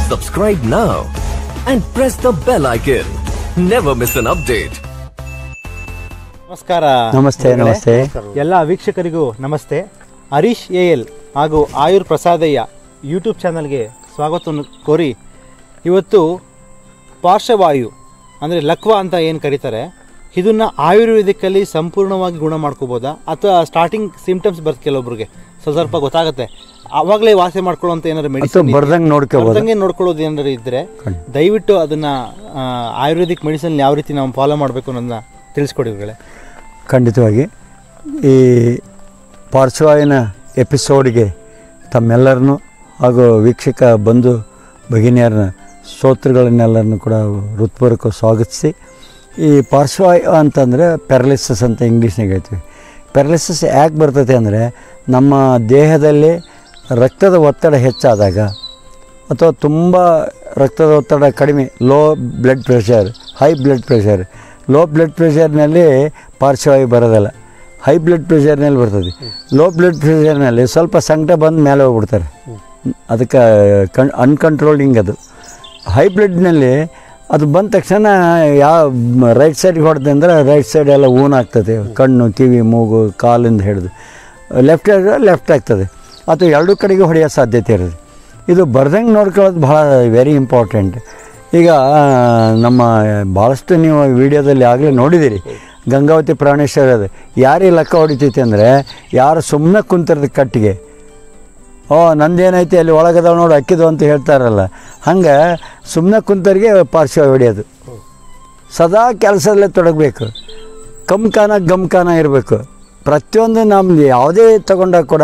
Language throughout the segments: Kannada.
Subscribe now and press the bell icon. Never miss an update. ನಮಸ್ಕಾರ. ನಮಸ್ತೆ. ಎಲ್ಲ ವೀಕ್ಷಕರಿಗೂ ನಮಸ್ತೆ. ಹರೀಶ್ AL ಹಾಗೂ ಆಯುರ್ ಪ್ರಸಾದಯ್ಯ ಯೂಟ್ಯೂಬ್ ಚಾನಲ್ಗೆ ಸ್ವಾಗತವನ್ನು ಕೋರಿ ಇವತ್ತು ಪಾರ್ಶ್ವವಾಯು ಅಂದರೆ ಲಕ್ವ ಅಂತ ಏನು ಕರೀತಾರೆ, ಇದನ್ನು ಆಯುರ್ವೇದಿಕಲ್ಲಿ ಸಂಪೂರ್ಣವಾಗಿ ಗುಣ ಮಾಡ್ಕೋಬೋದಾ ಅಥವಾ ಸ್ಟಾರ್ಟಿಂಗ್ ಸಿಂಪ್ಟಮ್ಸ್ ಬರುತ್ತೆ ಕೆಲವೊಬ್ರಿಗೆ ಸ್ವಲ್ಪ ಗೊತ್ತಾಗುತ್ತೆ, ಆವಾಗಲೇ ವಾಸಿ ಮಾಡ್ಕೊಳ್ಳೋಂಥ ಏನಾದ್ರು ಮೆಡಿಸಿನ್ ಬರ್ದಂಗೆ ನೋಡ್ಕೊಳ್ಳೋದು ಏನಾದ್ರು ಇದ್ದರೆ ದಯವಿಟ್ಟು ಅದನ್ನು ಆಯುರ್ವೇದಿಕ್ ಮೆಡಿಸಿನ್ ಯಾವ ರೀತಿ ನಾವು ಫಾಲೋ ಮಾಡಬೇಕು ಅನ್ನೋದನ್ನ ತಿಳಿಸ್ಕೊಡಿಗಳೇ. ಖಂಡಿತವಾಗಿ ಈ ಪಾರ್ಶ್ವವಾಯುವಿನ ಎಪಿಸೋಡ್ಗೆ ತಮ್ಮೆಲ್ಲರನ್ನು ಹಾಗೂ ವೀಕ್ಷಕ ಬಂಧು ಭಗಿನಿಯರನ್ನ ಶ್ರೋತೃಗಳನ್ನೆಲ್ಲರನ್ನು ಕೂಡ ಹೃತ್ಪೂರ್ವಕ ಸ್ವಾಗತಿಸಿ, ಈ ಪಾರ್ಶ್ವವಾಯು ಅಂತಂದರೆ ಪ್ಯಾರಲಿಸಿಸ್ ಅಂತ ಇಂಗ್ಲೀಷ್ನಾಗ ಹೇಳ್ತೀವಿ. ಪ್ಯಾರಲಿಸಿಸ್ ಯಾಕೆ ಬರ್ತದೆ ಅಂದರೆ ನಮ್ಮ ದೇಹದಲ್ಲಿ ರಕ್ತದ ಒತ್ತಡ ಹೆಚ್ಚಾದಾಗ ಅಥವಾ ತುಂಬ ರಕ್ತದ ಒತ್ತಡ ಕಡಿಮೆ, low blood pressure, high blood pressure, low blood ಪ್ರೆಷರ್ನಲ್ಲಿ ಪಾರ್ಶ್ವವಾಯು ಬರೋದಲ್ಲ, ಹೈ ಬ್ಲಡ್ ಪ್ರೆಷರ್ನಲ್ಲಿ ಬರ್ತದೆ. ಲೋ ಬ್ಲಡ್ ಪ್ರೆಷರ್ನಲ್ಲಿ ಸ್ವಲ್ಪ ಸಂಕಟ ಬಂದು ಮೇಲೆ ಹೋಗ್ಬಿಡ್ತಾರೆ, ಅದಕ್ಕೆ ಅನ್ಕಂಟ್ರೋಲಿಂಗ್. ಅದು ಹೈ ಬ್ಲಡ್ನಲ್ಲಿ ಅದು ಬಂದ ತಕ್ಷಣ ಯಾವ ರೈಟ್ ಸೈಡ್ಗೆ ಹೊಡೆದೆ ಅಂದರೆ ರೈಟ್ ಸೈಡ್ ಎಲ್ಲ ಆಗ್ತದೆ, ಕಣ್ಣು, ಕಿವಿ, ಮೂಗು, ಕಾಲಿಂದ ಹಿಡಿದು. ಲೆಫ್ಟ್ ಆಗ್ತದೆ ಅಥವಾ ಎರಡೂ ಕಡೆಗೆ ಹೊಡೆಯೋ ಸಾಧ್ಯತೆ ಇರುತ್ತೆ. ಇದು ಬರ್ದಂಗೆ ನೋಡ್ಕೊಳ್ಳೋದು ಭಾಳ ವೆರಿ ಇಂಪಾರ್ಟೆಂಟ್. ಈಗ ನಮ್ಮ ಭಾಳಷ್ಟು ನೀವು ವಿಡಿಯೋದಲ್ಲಿ ಆಗಲೇ ನೋಡಿದ್ದೀರಿ, ಗಂಗಾವತಿ ಪ್ರಾಣೇಶ್ವರ ಅದು ಯಾರಿಗೆ ಲೆಕ್ಕ ಹೊಡಿತೈತಿ ಅಂದರೆ ಯಾರು ಸುಮ್ಮನೆ ಕುಂತಿರೋದು ಕಟ್ಟಿಗೆ, ನಂದೇನೈತಿ ಅಲ್ಲಿ ಒಳಗದ ನೋಡಿ ಅಕ್ಕಿದು ಅಂತ ಹೇಳ್ತಾರಲ್ಲ, ಹಂಗೆ ಸುಮ್ಮನೆ ಕುಂತರಿಗೆ ಪಾರ್ಶ್ವ ಹೊಡೆಯೋದು. ಸದಾ ಕೆಲಸದಲ್ಲೇ ತೊಡಗಬೇಕು, ಗಮ್ಕಾನ ಇರಬೇಕು. ಪ್ರತಿಯೊಂದು ನಮ್ಮದು ಯಾವುದೇ ತಗೊಂಡಾಗ ಕೂಡ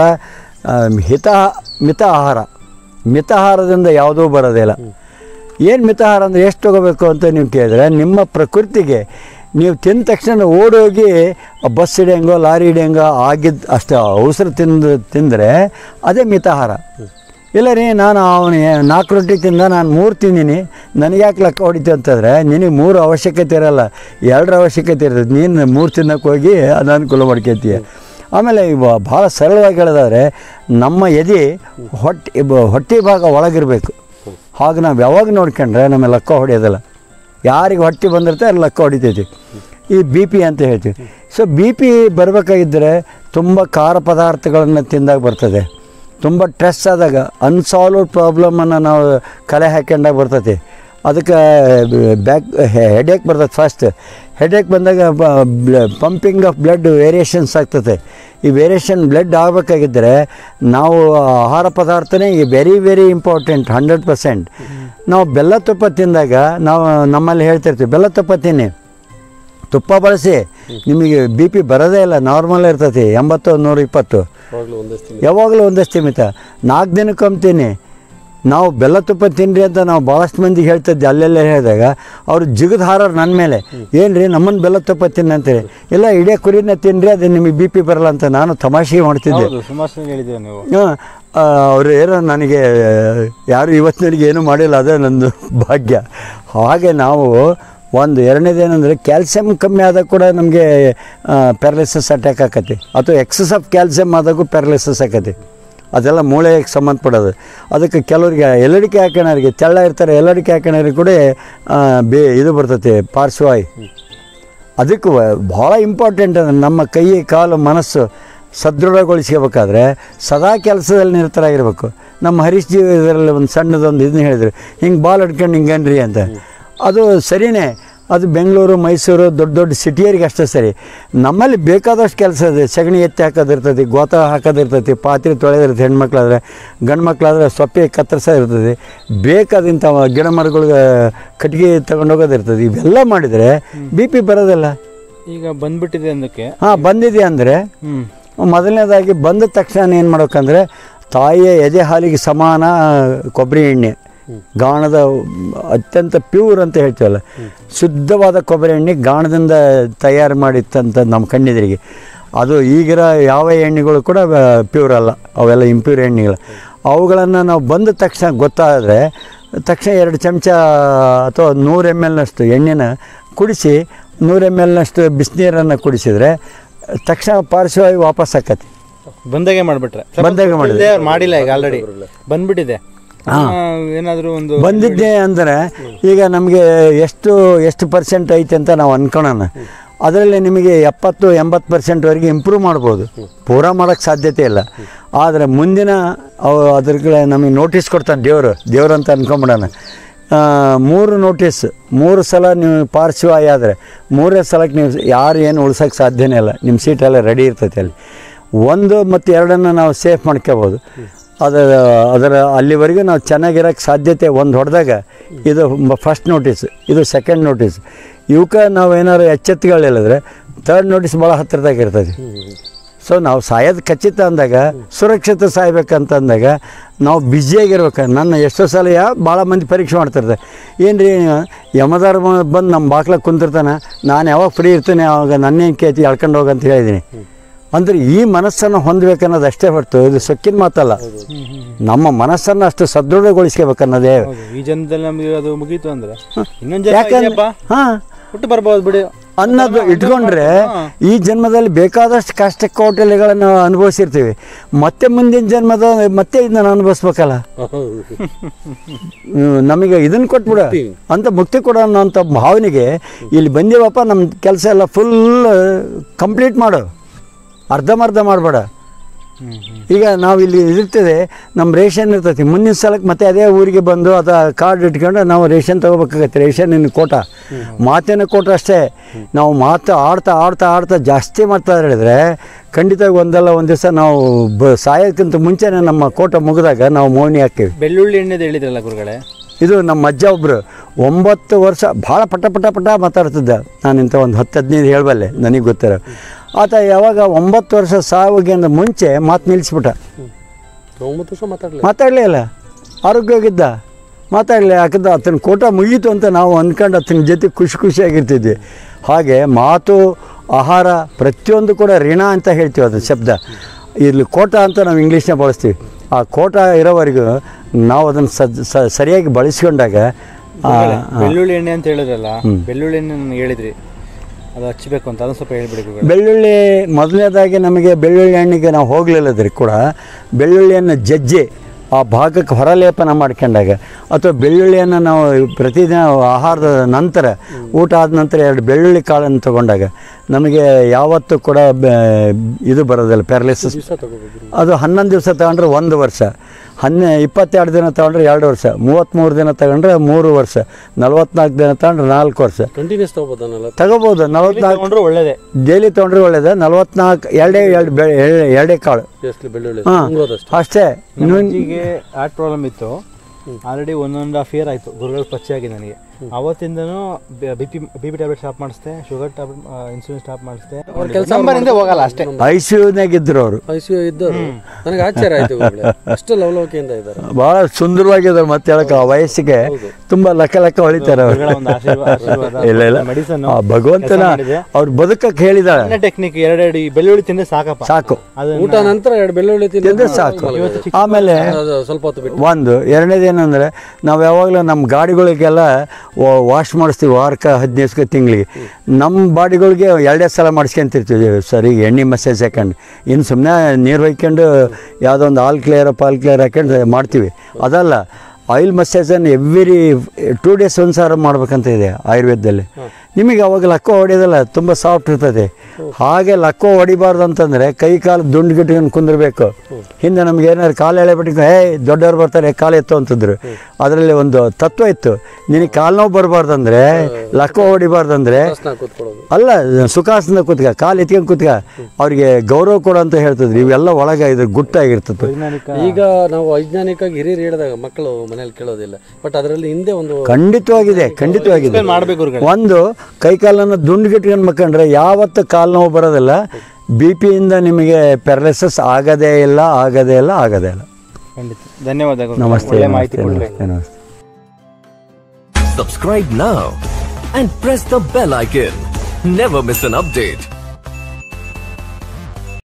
ಮಿತ ಆಹಾರದಿಂದ ಯಾವುದೂ ಬರೋದಿಲ್ಲ. ಏನು ಮಿತಾಹಾರ ಅಂದರೆ ಎಷ್ಟು ತೊಗೋಬೇಕು ಅಂತ ನೀವು ಕೇಳಿದ್ರೆ, ನಿಮ್ಮ ಪ್ರಕೃತಿಗೆ ನೀವು ತಿಂದ ತಕ್ಷಣ ಓಡೋಗಿ ಬಸ್ ಹಿಡಿಯಂಗೋ ಲಾರಿ ಹಿಡಿಯಂಗೋ ಆಗಿದ್ದು ಅಷ್ಟು ಅವಸರ ತಿಂದರೆ ಅದೇ ಮಿತಾಹಾರ. ಇಲ್ಲ ರೀ, ನಾನು ಅವನಿಗೆ 4 ರೊಟ್ಟಿ ತಿಂದ, ನಾನು 3 ತಿಂದೀನಿ, ನನಗೆ ಯಾಕೆ ಲೆಕ್ಕ ಹೊಡಿತು ಅಂತಂದರೆ ನಿನಗೆ 3 ಅವಶ್ಯಕತೆ ಇರೋಲ್ಲ, 2 ಅವಶ್ಯಕತೆ ಇರ್ತದೆ. ನೀನು 3 ತಿನ್ನೋಕ್ಕೆ ಹೋಗಿ ಅನಾನುಕೂಲ ಮಾಡ್ಕೊತೀಯ. ಆಮೇಲೆ ಭಾಳ ಸರಳವಾಗಿ ಹೇಳೋದಾದರೆ ನಮ್ಮ ಎದೆ ಹೊಟ್ಟೆ ಭಾಗ ಒಳಗಿರಬೇಕು. ಹಾಗೆ ನಾವು ಯಾವಾಗ ನೋಡ್ಕೊಂಡ್ರೆ ನಮ್ಮ ಲೆಕ್ಕ ಹೊಡೆಯೋದಿಲ್ಲ. ಯಾರಿಗೆ ಹೊಟ್ಟೆ ಬಂದಿರುತ್ತೆ ಅಲ್ಲಿ ಲೆಕ್ಕ ಹೊಡಿತೈತಿ. ಈ BP ಅಂತ ಹೇಳ್ತೀವಿ. ಸೊ BP ಬರಬೇಕಾಗಿದ್ದರೆ ತುಂಬ ಖಾರ ಪದಾರ್ಥಗಳನ್ನು ತಿಂದಾಗ ಬರ್ತದೆ. ತುಂಬ ಸ್ಟ್ರೆಸ್ ಆದಾಗ ಅನ್ಸಾಲ್ವ್ಡ್ ಪ್ರಾಬ್ಲಮನ್ನು ನಾವು ಕಲೆ ಹಾಕೊಂಡಾಗ ಬರ್ತೈತಿ. ಅದಕ್ಕೆ ಹೆಡೇಕ್ ಬರ್ತದೆ. ಫಸ್ಟ್ ಹೆಡೇಕ್ ಬಂದಾಗ ಪಂಪಿಂಗ್ ಆಫ್ ಬ್ಲಡ್ ವೇರಿಯೇಷನ್ಸ್ ಆಗ್ತದೆ. ಈ ವೇರಿಯೇಷನ್ ಬ್ಲಡ್ ಆಗಬೇಕಾಗಿದ್ದರೆ ನಾವು ಆಹಾರ ಪದಾರ್ಥನೇ ವೆರಿ ಇಂಪಾರ್ಟೆಂಟ್. 100%. ನಾವು ಬೆಲ್ಲ ತುಪ್ಪ ತಿಂದಾಗ ನಾವು ನಮ್ಮಲ್ಲಿ ಹೇಳ್ತಿರ್ತೀವಿ, ಬೆಲ್ಲ ತುಪ್ಪ ತಿನ್ನಿ, ತುಪ್ಪ ಬಳಸಿ, ನಿಮಗೆ BP ಬರೋದೇ ಇಲ್ಲ, ನಾರ್ಮಲ್ ಇರ್ತೈತಿ 80 120. ಯಾವಾಗಲೂ ಒಂದಷ್ಟು ಮಿತ. 4 ದಿನಕ್ಕೊಮ್ಮೆ ತಿನ್ನಿ. ನಾವು ಬೆಲ್ಲ ತುಪ್ಪ ತಿನ್ನಿರಿ ಅಂತ ನಾವು ಭಾಳಷ್ಟು ಮಂದಿಗೆ ಹೇಳ್ತಿದ್ದೆ, ಅಲ್ಲೆಲ್ಲ ಹೇಳಿದಾಗ ಅವರು ಜಿಗದ ಹಾರೋರು ನನ್ನ ಮೇಲೆ, ಏನು ರೀ ನಮ್ಮನ್ನು ಬೆಲ್ಲ ತುಪ್ಪ ತಿನ್ನಿ ಅಂತೀರಿ. ಇಲ್ಲ, ಇಡೀ ಕುರಿನ ತಿನ್ನಿರಿ, ಅದು ನಿಮಗೆ BP ಬರಲ್ಲ ಅಂತ ನಾನು ತಮಾಷೆಗೆ ಮಾಡ್ತಿದ್ದೆ. ಅವರು ಏನೋ ನನಗೆ ಯಾರು ಇವತ್ತಿನವರೆಗೆ ಏನೂ ಮಾಡಿಲ್ಲ, ಅದೇ ನಂದು ಭಾಗ್ಯ. ಹಾಗೆ ನಾವು ಒಂದು ಎರಡನೇದೇನೆಂದರೆ ಕ್ಯಾಲ್ಸಿಯಂ ಕಮ್ಮಿ ಆದಾಗ ಕೂಡ ನಮಗೆ ಪ್ಯಾರಲಿಸಿಸ್ ಅಟ್ಯಾಕ್ ಆಕತಿ, ಅಥವಾ ಎಕ್ಸಸ್ ಆಫ್ ಕ್ಯಾಲ್ಸಿಯಂ ಆದಾಗೂ ಪ್ಯಾರಲಿಸಿಸ್ ಆಕತಿ. ಅದೆಲ್ಲ ಮೂಳೆಗೆ ಸಂಬಂಧಪಡೋದು. ಅದಕ್ಕೆ ಕೆಲವರಿಗೆ ಎಲ್ಲಡಿಕೆ ಹಾಕೋಣರಿಗೆ, ತೆಳ್ಳ ಇರ್ತಾರೆ, ಎಲ್ಲಡಿಕೆ ಹಾಕೋಣರಿಗೆ ಕೂಡ ಇದು ಬರ್ತೈತಿ ಪಾರ್ಶ್ವವಾಯು. ಅದಕ್ಕೆ ಭಾಳ ಇಂಪಾರ್ಟೆಂಟ್ ಅಂದರೆ ನಮ್ಮ ಕೈ, ಕಾಲು, ಮನಸ್ಸು ಸದೃಢಗೊಳಿಸ್ಕೋಬೇಕಾದ್ರೆ ಸದಾ ಕೆಲಸದಲ್ಲಿ ನಿರತರಾಗಿರ್ಬೇಕು. ನಮ್ಮ ಹರೀಶ್ ಜಿ ಇದರಲ್ಲಿ ಒಂದು ಸಣ್ಣದೊಂದು ಇದನ್ನ ಹೇಳಿದ್ರು, ಹಿಂಗೆ ಬಾಲ್ ಹಿಡ್ಕೊಂಡು ಹಿಂಗನ್ರಿ ಅಂತ. ಅದು ಸರಿಯೇ, ಅದು ಬೆಂಗಳೂರು, ಮೈಸೂರು, ದೊಡ್ಡ ಸಿಟಿಯರಿಗೆ ಅಷ್ಟೇ ಸರಿ. ನಮ್ಮಲ್ಲಿ ಬೇಕಾದಷ್ಟು ಕೆಲಸ ಇದೆ. ಸಗಣಿ ಎತ್ತಿ ಹಾಕೋದಿರ್ತೈತಿ, ಗೋತ ಹಾಕೋದಿರ್ತೈತಿ, ಪಾತ್ರೆ ತೊಳೆದಿರ್ತೈತಿ. ಹೆಣ್ಮಕ್ಳಾದರೆ, ಗಂಡು ಮಕ್ಕಳಾದರೆ ಸೊಪ್ಪೆ ಕತ್ತರಿಸೋ ಇರ್ತದೆ, ಬೇಕಾದಂಥ ಗಿಡ ಮರಗಳಿಗೆ ಕಟ್ಟಿಗೆ ತಗೊಂಡೋಗೋದಿರ್ತದೆ. ಇವೆಲ್ಲ ಮಾಡಿದರೆ BP ಬರೋದಿಲ್ಲ. ಈಗ ಬಂದ್ಬಿಟ್ಟಿದೆ ಅಂದಕ್ಕೆ ಬಂದಿದೆ ಅಂದರೆ ಮೊದಲನೇದಾಗಿ ಬಂದ ತಕ್ಷಣ ಏನು ಮಾಡ್ಬೇಕಂದ್ರೆ, ತಾಯಿಯ ಎದೆ ಹಾಲಿಗೆ ಸಮಾನ ಕೊಬ್ಬರಿ ಎಣ್ಣೆ, ಗಾಣದ ಅತ್ಯಂತ ಪ್ಯೂರ್ ಅಂತ ಹೇಳ್ತೀವಲ್ಲ, ಶುದ್ಧವಾದ ಕೊಬ್ಬರಿ ಎಣ್ಣೆ ಗಾಣದಿಂದ ತಯಾರು ಮಾಡಿತ್ತಂತ ನಮ್ಮ ಕಣ್ಣೆದುರಿಗೆ. ಅದು ಈಗಿರೋ ಯಾವ ಎಣ್ಣೆಗಳು ಕೂಡ ಪ್ಯೂರ್ ಅಲ್ಲ, ಅವೆಲ್ಲ ಇಂಪ್ಯೂರ್ ಎಣ್ಣೆಗಳು. ಅವುಗಳನ್ನು ನಾವು ಬಂದ ತಕ್ಷಣ ಗೊತ್ತಾದರೆ ತಕ್ಷಣ 2 ಚಮಚ ಅಥವಾ 100 ml ಎಣ್ಣೆನ ಕುಡಿಸಿ 100 ml ಬಿಸಿನೀರನ್ನು ಕುಡಿಸಿದರೆ ತಕ್ಷಣ ಪಾರ್ಶ್ವವಾಯು ವಾಪಸ್ ಆಕತಿ. ಬಂದಾಗೆ ಮಾಡಿಬಿಟ್ರೆ ಮಾಡಿಲ್ಲ, ಈಗ ಆಲ್ರೆಡಿ ಬಂದ್ಬಿಟ್ಟಿದೆ. ಏನಾದರೂ ಒಂದು ಬಂದಿದ್ದೆ ಅಂದರೆ ಈಗ ನಮಗೆ ಎಷ್ಟು ಪರ್ಸೆಂಟ್ ಐತೆ ಅಂತ ನಾವು ಅನ್ಕೊಳ್ಳೋಣ. ಅದರಲ್ಲಿ ನಿಮಗೆ 70-80% ಇಂಪ್ರೂವ್ ಮಾಡ್ಬೋದು. ಪೂರಾ ಮಾಡೋಕ್ಕೆ ಸಾಧ್ಯತೆ ಇಲ್ಲ. ಆದರೆ ಮುಂದಿನ ಅದ್ರ ನಮಗೆ ನೋಟಿಸ್ ಕೊಡ್ತಾನೆ ದೇವರು ಅಂತ ಅಂದ್ಕೊಂಬಿಡೋಣ. 3 ನೋಟಿಸ್ 3 ಸಲ ನೀವು ಪಾರ್ಶ್ವವಾಯು ಆದರೆ 3ನೇ ಸಲಕ್ಕೆ ನೀವು ಯಾರು ಏನು ಉಳ್ಸೋಕ್ಕೆ ಸಾಧ್ಯನೇ ಇಲ್ಲ. ನಿಮ್ಮ ಸೀಟೆಲ್ಲ ರೆಡಿ ಇರ್ತೈತೆ ಅಲ್ಲಿ. 1 ಮತ್ತು 2 ನಾವು ಸೇಫ್ ಮಾಡ್ಕೋಬೋದು. ಅದರ ಅಲ್ಲಿವರೆಗೂ ನಾವು ಚೆನ್ನಾಗಿರೋಕ್ಕೆ ಸಾಧ್ಯತೆ ಒಂದು ಹೊಡೆದಾಗ ಇದು ಫಸ್ಟ್ ನೋಟಿಸ್, ಇದು ಸೆಕೆಂಡ್ ನೋಟಿಸ್. ಇವಕ್ಕೆ ನಾವು ಏನಾದ್ರು ಎಚ್ಚೆತ್ತುಗಳಿಲ್ಲದ್ರೆ 3rd ನೋಟಿಸ್ ಭಾಳ ಹತ್ತಿರದಾಗ ಇರ್ತದೆ. ಸೊ ನಾವು ಸಾಯೋದು ಖಚಿತ ಅಂದಾಗ, ಸುರಕ್ಷಿತ ಸಾಯ್ಬೇಕಂತಂದಾಗ ನಾವು ಬ್ಯುಸಿಯಾಗಿರ್ಬೇಕು. ನನ್ನ ಎಷ್ಟೋ ಸಲ ಭಾಳ ಮಂದಿ ಪರೀಕ್ಷೆ ಮಾಡ್ತಿರ್ತಾರೆ, ಏನು ರೀ ಯಮದಾರ ಬಂದು ನಮ್ಮ ಬಾಕ್ಲಾಗ ಕುಂತಿರ್ತಾನೆ, ನಾನು ಯಾವಾಗ ಫ್ರೀ ಇರ್ತೀನಿ ಆವಾಗ ನನ್ನೇನು ಕೇತಿ ಎಳ್ಕೊಂಡು ಹೋಗಂತ ಹೇಳಿದ್ದೀನಿ. ಅಂದರೆ ಈ ಮನಸ್ಸನ್ನು ಹೊಂದಬೇಕನ್ನೋದು ಅಷ್ಟೇ ಹೊರತು ಇದು ಸೊಕ್ಕಿನ ಮಾತಲ್ಲ. ನಮ್ಮ ಮನಸ್ಸನ್ನು ಅಷ್ಟು ಸದೃಢಗೊಳಿಸ್ಕೋಬೇಕನ್ನೋದೇ. ಈ ಜನ್ಮದಲ್ಲಿ ನಮಗೆ ಅದು ಮುಗೀತು ಅಂದರೆ ಇನ್ನೊಂದು ಹಾಂ ಹುಟ್ಟು ಬರ್ಬೋದು ಬಿಡಿ ಅನ್ನೋದು ಇಟ್ಕೊಂಡ್ರೆ ಈ ಜನ್ಮದಲ್ಲಿ ಬೇಕಾದಷ್ಟು ಕಷ್ಟ ಕೋಟಲೆಗಳನ್ನು ಅನುಭವಿಸಿರ್ತೀವಿ. ಮತ್ತೆ ಮುಂದಿನ ಜನ್ಮದ ಮತ್ತೆ ಇದನ್ನ ಅನುಭವಿಸ್ಬೇಕಲ್ಲ. ನಮಗೆ ಇದನ್ನು ಕೊಟ್ಬಿಡ ಅಂತ ಮುಕ್ತಿ ಕೊಡೋ ಅನ್ನೋಂಥ ಭಾವನೆಗೆ ಇಲ್ಲಿ ಬಂದೀವಪ್ಪ, ನಮ್ಮ ಕೆಲಸ ಎಲ್ಲ ಫುಲ್ ಕಂಪ್ಲೀಟ್ ಮಾಡು, ಅರ್ಧಂಬರ್ಧ ಮಾಡಬೇಡ. ಈಗ ನಾವು ಇಲ್ಲಿ ಇರ್ತದೆ, ನಮ್ಮ ರೇಷನ್ ಇರ್ತೈತಿ. ಮುಂದಿನ ಸಲಕ್ಕೆ ಮತ್ತೆ ಅದೇ ಊರಿಗೆ ಬಂದು ಅದು ಕಾರ್ಡ್ ಇಟ್ಕೊಂಡು ನಾವು ರೇಷನ್ ತೊಗೋಬೇಕಾಗತ್ತೆ. ರೇಷನ್ ಕೋಟ, ಮಾತಿನ ಕೋಟ ಅಷ್ಟೇ. ನಾವು ಮಾತು ಆಡ್ತಾ ಜಾಸ್ತಿ ಮಾಡ್ತಾ ಹೇಳಿದ್ರೆ ಖಂಡಿತವಾಗಿ ಒಂದಲ್ಲ ಒಂದು ದಿವಸ ನಾವು ಸಾಯೋಕ್ಕಿಂತ ಮುಂಚೆನೇ ನಮ್ಮ ಕೋಟ ಮುಗಿದಾಗ ನಾವು ಮೌನಿ ಹಾಕ್ತೀವಿ. ಬೆಳ್ಳುಳ್ಳಿ ಎಣ್ಣೆದು ಹೇಳಿದ್ರಲ್ಲ ಗುರುಗಳೇ, ಇದು ನಮ್ಮ ಅಜ್ಜ ಒಬ್ಬರು 9 ವರ್ಷ ಭಾಳ ಪಟ ಮಾತಾಡ್ತಿದ್ದ. ನಾನು ಇಂಥ ಒಂದು 10-15 ಹೇಳಬಲ್ಲೆ, ನನಗೆ ಗೊತ್ತಿರೋ. ಆತ ಯಾವಾಗ 9 ವರ್ಷ ಸಾವಿಗಿಂತ ಮುಂಚೆ ಮಾತು ನಿಲ್ಲಿಸ್ಬಿಟ್ಟ. 9 ವರ್ಷ ಮಾತಾಡಲೇ ಇಲ್ಲ, ಆರೋಗ್ಯವಾಗಿದ್ದ, ಮಾತಾಡಲಿ. ಯಾಕಂದ್ರೆ ಆತನ ಕೋಟ ಮುಗೀತು ಅಂತ ನಾವು ಅಂದ್ಕೊಂಡು ಆತನ ಜೊತೆ ಖುಷಿಯಾಗಿರ್ತಿದ್ವಿ. ಹಾಗೆ ಮಾತು, ಆಹಾರ ಪ್ರತಿಯೊಂದು ಕೂಡ ಋಣ ಅಂತ ಹೇಳ್ತೀವಿ. ಅದು ಶಬ್ದ ಇಲ್ಲಿ ಕೋಟ ಅಂತ ನಾವು ಇಂಗ್ಲೀಷ್ನ ಬಳಸ್ತೀವಿ. ಆ ಕೋಟ ಇರೋವರೆಗೂ ನಾವು ಅದನ್ನು ಸರಿಯಾಗಿ ಬಳಸ್ಕೊಂಡಾಗ. ಬೆಳ್ಳುಳ್ಳಿ ಎಣ್ಣೆ ಅಂತ ಹೇಳಿದ್ರಲ್ಲ, ಬೆಳ್ಳುಳ್ಳಿ ಎಣ್ಣೆ ನನಗೆ ಹೇಳಿದ್ರಿ, ಅದು ಹಚ್ಚಬೇಕು ಅಂತ, ಅದನ್ನು ಸ್ವಲ್ಪ ಹೇಳ್ಬಿಡಿ. ಬೆಳ್ಳುಳ್ಳಿ ಮೊದಲನೇದಾಗಿ ನಮಗೆ ಬೆಳ್ಳುಳ್ಳಿ ಹಣ್ಣಿಗೆ ನಾವು ಹೋಗಲಿಲ್ಲದ್ರಿ ಕೂಡ ಬೆಳ್ಳುಳ್ಳಿಯನ್ನು ಜಜ್ಜಿ ಆ ಭಾಗಕ್ಕೆ ಹೊರಲೇಪನ ಮಾಡ್ಕೊಂಡಾಗ, ಅಥವಾ ಬೆಳ್ಳುಳ್ಳಿಯನ್ನು ನಾವು ಪ್ರತಿದಿನ ಆಹಾರದ ನಂತರ, ಊಟ ಆದ ನಂತರ 2 ಬೆಳ್ಳುಳ್ಳಿ ಕಾಳನ್ನು ತೊಗೊಂಡಾಗ ನಮಗೆ ಯಾವತ್ತೂ ಕೂಡ ಇದು ಬರೋದಿಲ್ಲ, ಪ್ಯಾರಲಿಸಿಸ್. ಅದು 11 ದಿವಸ ತಗೊಂಡ್ರೆ 1 ವರ್ಷ, 22 ದಿನ ತಗೊಂಡ್ರೆ 2 ವರ್ಷ, 33 ದಿನ ತಗೊಂಡ್ರೆ 3 ವರ್ಷ, 44 ದಿನ ತಗೊಂಡ್ರೆ 4 ವರ್ಷ. ಕಂಟಿನ್ಯೂಸ್ ತಗೋಬೋದು. 44 ಒಳ್ಳೇದೇ, ಡೈಲಿ ತೊಗೊಂಡ್ರೆ ಒಳ್ಳೇದೇ. 44 ಎರಡೇ ಕಾಳು ಅಷ್ಟೇ. ಹಾರ್ಟ್ ಪ್ರಾಬ್ಲಮ್ ಇತ್ತು ಆಲ್ರೆಡಿ 1.5 year ಆಯಿತು. ಗುರುಗಳು ಪರಿಚಯ ಆಗಿ ನನಗೆ. ಅವತ್ತಿಂದನೂ ಬಿ ಪಿ ಟ್ಯಾಬ್ಲೆಟ್ ಸ್ಟಾಪ್ ಮಾಡಿಸ್ದೆ, ಶುಗರ್ ಟ್ಯಾಬ್ಲೆಟ್, ಇನ್ಸುಲಿನ್ ಸ್ಟಾಪ್ ಮಾಡಿಸ್ದೆ. ಕೆಲಸ ಹೋಗಲ್ಲ ಅಷ್ಟೇ. ಐಸಿಯುನಾಗಿದ್ರು ಅವರು. ಐಸಿಯು ಇದ್ದರು. ನನಗೆ ಆಶ್ಚರ್ಯ ಆಯಿತು, ಅಷ್ಟು ಲವಲವಿಕೆಯಿಂದ ಇದ್ದಾರೆ, ಭಾಳ ಸುಂದರವಾಗಿದ್ದಾರೆ. ಮತ್ತೆ ಹೇಳಕ್ಕೆ ಆ ವಯಸ್ಸಿಗೆ ತುಂಬ ಲೆಕ್ಕ ಹೊಳಿತಾರೆ ಅವರು. ಇಲ್ಲ ಭಗವಂತನ ಅವ್ರು ಬದುಕಕ್ಕೆ ಹೇಳಿದಾಳೆ ಟೆಕ್ನಿಕ್. 2 ಬೆಳ್ಳುಳ್ಳಿ ತಿಂದ್ರೆ ಸಾಕು. ಊಟ ನಂತರ 2 ಬೆಳ್ಳುಳ್ಳಿ ತಿಂದ್ರೆ ಸಾಕು. ಆಮೇಲೆ ಸ್ವಲ್ಪ ಹೊತ್ತು ಬಿಟ್ಟು ಒಂದು ಎರಡನೇದೇನಂದ್ರೆ, ನಾವು ಯಾವಾಗಲೂ ನಮ್ಮ ಗಾಡಿಗಳಿಗೆಲ್ಲ ವಾಶ್ ಮಾಡಿಸ್ತೀವಿ, ವಾರಕ್ಕೆ 15 ದಿವಸಕ್ಕೆ ತಿಂಗಳಿಗೆ. ನಮ್ಮ ಬಾಡಿಗಳಿಗೆ 2 ಸಲ ಮಾಡಿಸ್ಕೊಂತಿರ್ತೀವಿ ಸರಿ, ಎಣ್ಣೆ ಮಸಾಜ್ ಹಾಕೊಂಡು. ಇನ್ನು ಸುಮ್ಮನೆ ನೀರು ಹೊಯ್ಕೊಂಡು ಯಾವುದೋ ಒಂದು ಪಾಲ್ ಕ್ಲಿಯರ್ ಹಾಕೊಂಡು ಮಾಡ್ತೀವಿ. ಅದಲ್ಲ, ಆಯಿಲ್ ಮಸಾಜನ್ನು ಎವ್ರಿ 2 days ಒಂದ್ಸಾರ ಮಾಡ್ಬೇಕಂತ ಇದೆ ಆಯುರ್ವೇದದಲ್ಲಿ. ನಿಮಗೆ ಅವಾಗ ಲಕ್ಕೋ ಹೊಡೆಯೋದಲ್ಲ, ತುಂಬ ಸಾಫ್ಟ್ ಇರ್ತದೆ. ಹಾಗೆ ಲಕ್ಕೋ ಹೊಡಿಬಾರ್ದು ಅಂತಂದರೆ ಕೈ ಕಾಲು ದುಂಡುಗಿಟ್ಕೊಂಡು ಕುಂದಿರ್ಬೇಕು. ಹಿಂದೆ ನಮ್ಗೆ ಏನಾದ್ರು ಕಾಲು ಎಳೆಬಿಟ್ಟು ದೊಡ್ಡವ್ರು ಬರ್ತಾರೆ ಕಾಲು ಎತ್ತು ಅಂತಿದ್ರು. ಅದರಲ್ಲಿ ಒಂದು ತತ್ವ ಇತ್ತು, ನಿನಗೆ ಕಾಲು ನೋವು ಬರಬಾರ್ದಂದ್ರೆ, ಲಕ್ಕೋ ಹೊಡಿಬಾರ್ದಂದ್ರೆ ಅಲ್ಲ, ಸುಖಾಸನ ಕೂತ್ಕ, ಕಾಲು ಎತ್ಕೊಂಡು ಕೂತ್ಕ, ಅವ್ರಿಗೆ ಗೌರವ ಕೊಡು ಅಂತ ಹೇಳ್ತಿದ್ರು. ಇವೆಲ್ಲ ಒಳಗೆ ಇದ್ರ ಗುಟ್ಟಾಗಿರ್ತದೆ. ಈಗ ನಾವು ವೈಜ್ಞಾನಿಕವಾಗಿ ಹಿರಿಯರು ಹೇಳಿದಾಗ ಮಕ್ಕಳು ಮನೇಲಿ ಕೇಳೋದಿಲ್ಲ, ಬಟ್ ಅದರಲ್ಲಿ ಹಿಂದೆ ಒಂದು ಖಂಡಿತವಾಗಿದೆ. ಒಂದು ಕೈಕಾಲನ್ನು ದುಂಡುಗಿಟ್ಕೊಂಡು ಮಕ್ಕಂಡ್ರೆ ಯಾವತ್ತು ಕಾಲು ನೋವು ಬರೋದಿಲ್ಲ. BP-ಯಿಂದ ನಿಮಗೆ ಪ್ಯಾರಲಿಸಿಸ್ ಆಗೋದೇ ಇಲ್ಲ. ಧನ್ಯವಾದಗಳು. ನಮಸ್ತೆ. Subscribe now and press the bell icon. Never miss an update.